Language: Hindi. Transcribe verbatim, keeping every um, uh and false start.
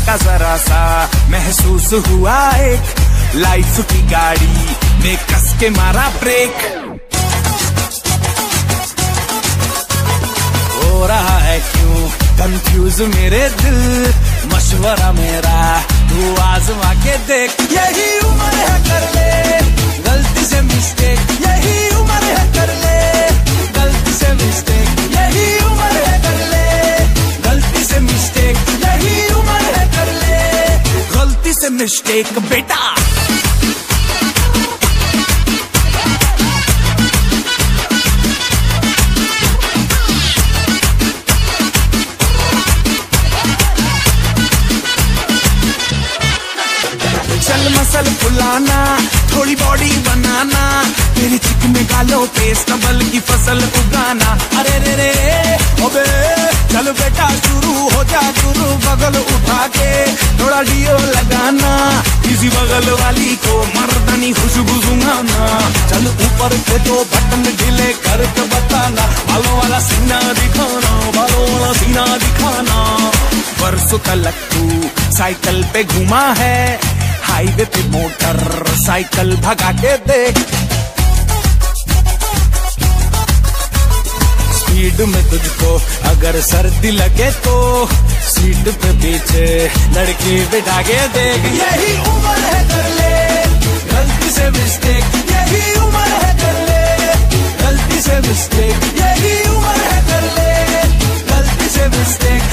झटका जरा सा महसूस हुआ एक, लाइफ की गाड़ी ने कस के मारा ब्रेक। हो रहा है क्यों कंफ्यूज मेरे दिल, मशवरा मेरा तू आजमा के देख। यही उम्र है कर ले गलती से मिस्टेक, यही उम्र है कर ले गलती से मिस्टेक, यही उम्र है कर ले गलती से मिस्टेक, यही उम्र है कर ले गलती से मिस्टेक बेटा। चल मसल फुलाना, थोड़ी बॉडी बनाना, तेरी चिकने गालों पे स्टबल की फसल उगाना। अरे रे रे ओबे चल बेटा शुरू हो जा गुरु, बगल उठा के थोड़ा डियो लगाना, किसी बगल वाली को मर्दानी खुशबू सुंघाना। चल ऊपर से दो बटन ढीले करके बताना, बालों वाला सीना दिखाना, बालों वाला सीना दिखाना। बरसों तक तू साइकिल पे घुमा है, हाईवे पे मोटर साइकिल भगा के देख। स्पीड में तुझको अगर सर्दी लगे तो सीट पे पीछे लड़की बिठा के देख। यही उम्र है कर ले गलती से मिस्टेक, यही उम्र है कर ले गलती से मिस्टेक, यही उम्र है कर ले गलती से मिस्टेक,